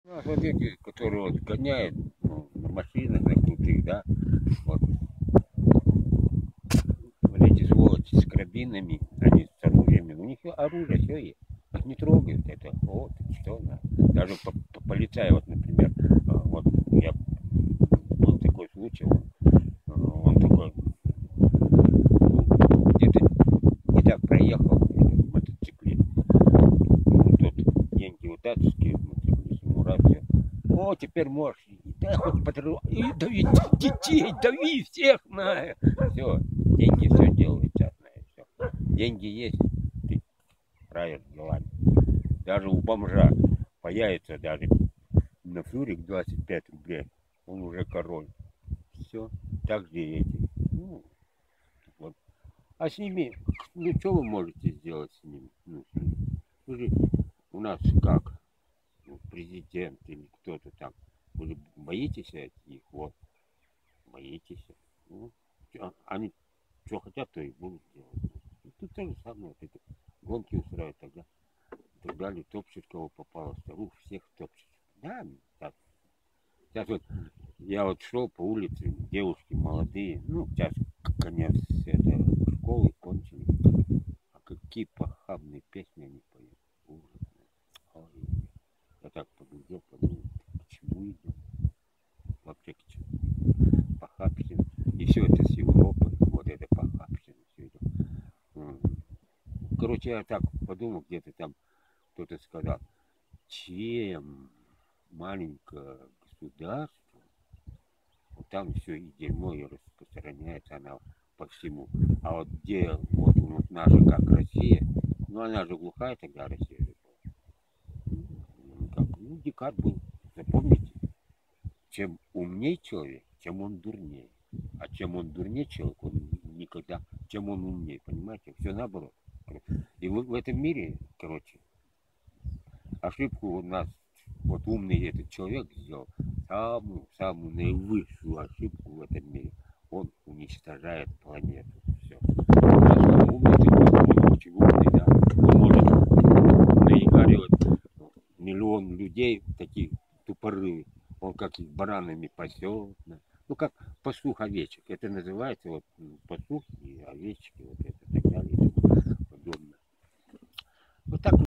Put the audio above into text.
Вот эти, которые вот гоняют на машинах, на крутых, да, вот эти сволочи с карабинами, они с оружием, у них оружие все есть. Их не трогают это. Вот, что надо. Даже полицай, вот, например, вот я был такой случай, он такой, где-то не так проехал в мотоцикле. Тот деньги вытаскивает, мотоциклист ему раз, о, теперь можешь, да хоть подрывай, дави детей, дави всех на. Все, деньги все делают частное, все. Деньги есть, ты правишь делами. Даже у бомжа появится даже на фюрик 25 рублей, он уже король. Все, так же и эти. Ну, вот. А с ними, ну что вы можете сделать с ними? Ну, вы же у нас как? Ну, президент или кто-то там. Вы же боитесь их? Вот. Боитесь. Ну, они что хотят, то и будут делать. Ну, тут то же самое. Вот это гонки устраивают тогда. И так далее. Топчут, кого попало. Всех топчут. Да, так. Сейчас вот я вот шел по улице, девушки молодые, ну, сейчас конец это, школы кончили. А какие похабные песни они поют. Ужасно. Ой, я так поглядел, подумал, к чему идем? Вообще к чему? Похабщина. И все это с Европы, вот это похабщина, все это. Короче, я так подумал, где-то там кто-то сказал, чем маленькое государство, вот там все и дерьмо и распространяется она по всему. А вот где вот наша как Россия, ну она же глухая тогда Россия же была. Ну, как, ну дикарь был. Запомните, чем умнее человек, тем он дурнее. А чем он дурнее человек, он никогда, чем он умнее, понимаете? Все наоборот. И в этом мире, короче, ошибку у нас, вот умный этот человек сделал, самую наивысшую ошибку в этом мире. Он уничтожает планету. Все. Он умный, он очень умный, да. Он может наигравать миллион людей, таких тупорылых. Он как их баранами пасет. Ну, как пастух овечек. Это называется вот пастух и овечки, вот это и так далее и тому подобное. Вот так